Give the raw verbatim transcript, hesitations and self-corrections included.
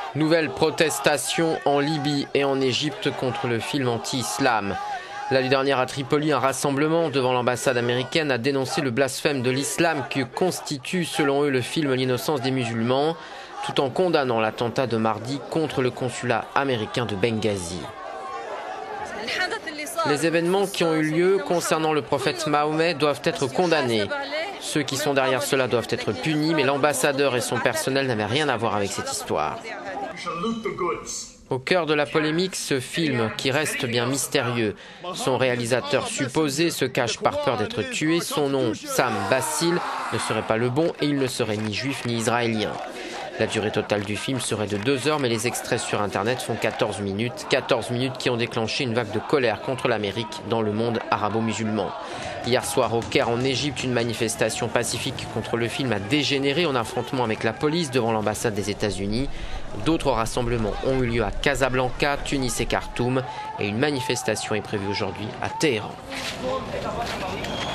Nouvelle protestation en Libye et en Égypte contre le film anti-islam. La nuit dernière à Tripoli, un rassemblement devant l'ambassade américaine a dénoncé le blasphème de l'islam que constitue selon eux le film L'innocence des musulmans, tout en condamnant l'attentat de mardi contre le consulat américain de Benghazi. Les événements qui ont eu lieu concernant le prophète Mahomet doivent être condamnés. Ceux qui sont derrière cela doivent être punis, mais l'ambassadeur et son personnel n'avaient rien à voir avec cette histoire. Au cœur de la polémique, ce film qui reste bien mystérieux. Son réalisateur supposé se cache par peur d'être tué. Son nom, Sam Bassil, ne serait pas le bon et il ne serait ni juif ni israélien. La durée totale du film serait de deux heures, mais les extraits sur Internet font quatorze minutes. quatorze minutes qui ont déclenché une vague de colère contre l'Amérique dans le monde arabo-musulman. Hier soir au Caire, en Égypte, une manifestation pacifique contre le film a dégénéré en affrontement avec la police devant l'ambassade des États-Unis. D'autres rassemblements ont eu lieu à Casablanca, Tunis et Khartoum. Et une manifestation est prévue aujourd'hui à Téhéran.